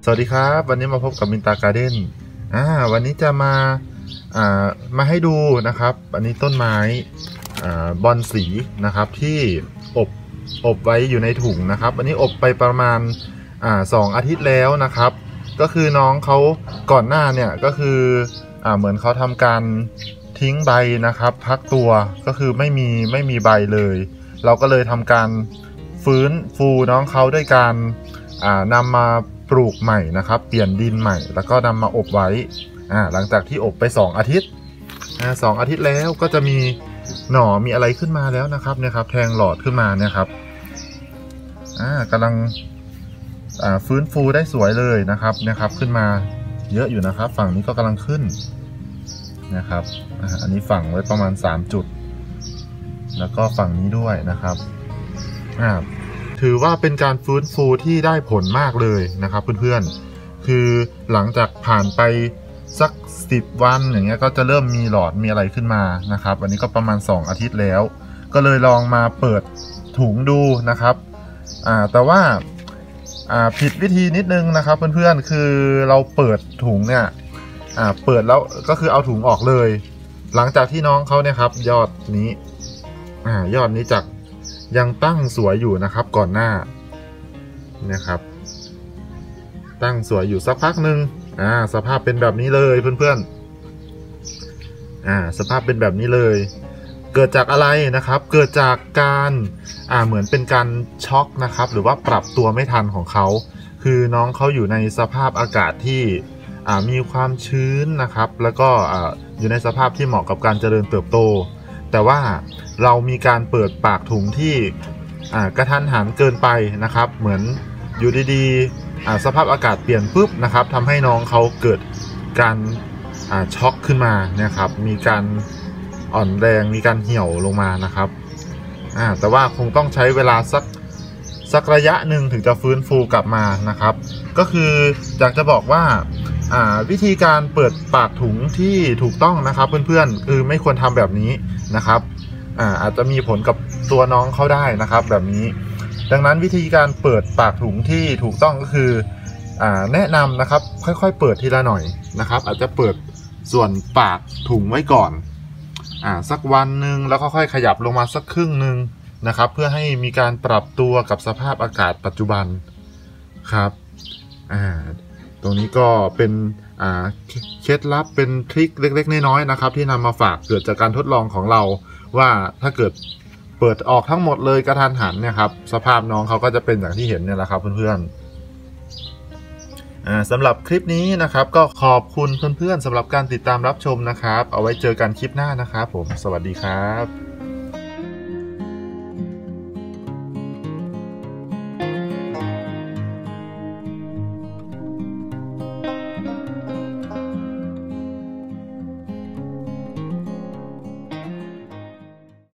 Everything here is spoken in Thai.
สวัสดีครับวันนี้มาพบกับมินตาการ์เด้นวันนี้จะมาให้ดูนะครับอันนี้ต้นไม้บอนสีนะครับที่อบไว้อยู่ในถุงนะครับอันนี้อบไปประมาณ2 อาทิตย์แล้วนะครับก็คือน้องเขาก่อนหน้าเนี่ยก็คือเหมือนเขาทำการทิ้งใบนะครับพักตัวก็คือไม่มีใบเลยเราก็เลยทำการฟื้นฟูน้องเขาด้วยการนำมาปลูกใหม่นะครับเปลี่ยนดินใหม่แล้วก็นำมาอบไว้หลังจากที่อบไป2 อาทิตย์2 อาทิตย์แล้วก็จะมีหน่อมีอะไรขึ้นมาแล้วนะครับเนี่ยครับแทงหลอดขึ้นมาเนี่ยครับกำลังฟื้นฟูได้สวยเลยนะครับขึ้นมาเยอะอยู่นะครับฝั่งนี้ก็กำลังขึ้นนะครับอันนี้ฝังไว้ประมาณ3 จุดแล้วก็ฝั่งนี้ด้วยนะครับถือว่าเป็นการฟื้นฟูที่ได้ผลมากเลยนะครับเพื่อนๆคือหลังจากผ่านไปสัก10 วันอย่างเงี้ยก็จะเริ่มมีหลอดมีอะไรขึ้นมานะครับอันนี้ก็ประมาณ2 อาทิตย์แล้วก็เลยลองมาเปิดถุงดูนะครับแต่ว่าผิดวิธีนิดนึงนะครับเพื่อนๆคือเราเปิดถุงเนี่ยเปิดแล้วก็คือเอาถุงออกเลยหลังจากที่น้องเขาเนี่ยครับยอดนี้ยอดนี้จากยังตั้งสวยอยู่นะครับก่อนหน้านะครับตั้งสวยอยู่สักพักหนึ่งสภาพเป็นแบบนี้เลยเพื่อนๆสภาพเป็นแบบนี้เลยเกิดจากอะไรนะครับเกิดจากการเหมือนเป็นการช็อกนะครับหรือว่าปรับตัวไม่ทันของเขาคือน้องเขาอยู่ในสภาพอากาศที่มีความชื้นนะครับแล้วก็อยู่ในสภาพที่เหมาะกับการเจริญเติบโตแต่ว่าเรามีการเปิดปากถุงที่กระทันหันเกินไปนะครับเหมือนอยู่ดีๆสภาพอากาศเปลี่ยนปุ๊บนะครับทำให้น้องเขาเกิดการช็อกขึ้นมานะครับมีการอ่อนแรงมีการเหี่ยวลงมานะครับแต่ว่าคงต้องใช้เวลาสักระยะหนึ่งถึงจะฟื้นฟูกลับมานะครับก็คืออยากจะบอกว่าวิธีการเปิดปากถุงที่ถูกต้องนะครับเพื่อนๆคือไม่ควรทำแบบนี้นะครับอาจจะมีผลกับตัวน้องเขาได้นะครับแบบนี้ดังนั้นวิธีการเปิดปากถุงที่ถูกต้องก็คือแนะนำนะครับค่อยๆเปิดทีละหน่อยนะครับอาจจะเปิดส่วนปากถุงไว้ก่อนสักวันหนึ่งแล้วก็ค่อยขยับลงมาสักครึ่งหนึ่งนะครับเพื่อให้มีการปรับตัวกับสภาพอากาศปัจจุบันครับตรงนี้ก็เป็นเคล็ดลับเป็นทริคเล็กๆน้อยๆนะครับที่นำมาฝากเกิดจากการทดลองของเราว่าถ้าเกิดเปิดออกทั้งหมดเลยกระทันหันเนี่ยครับสภาพน้องเขาก็จะเป็นอย่างที่เห็นเนี่ยแหละครับเพื่อนๆสำหรับคลิปนี้นะครับก็ขอบคุณเพื่อนๆสำหรับการติดตามรับชมนะครับเอาไว้เจอกันคลิปหน้านะครับผมสวัสดีครับ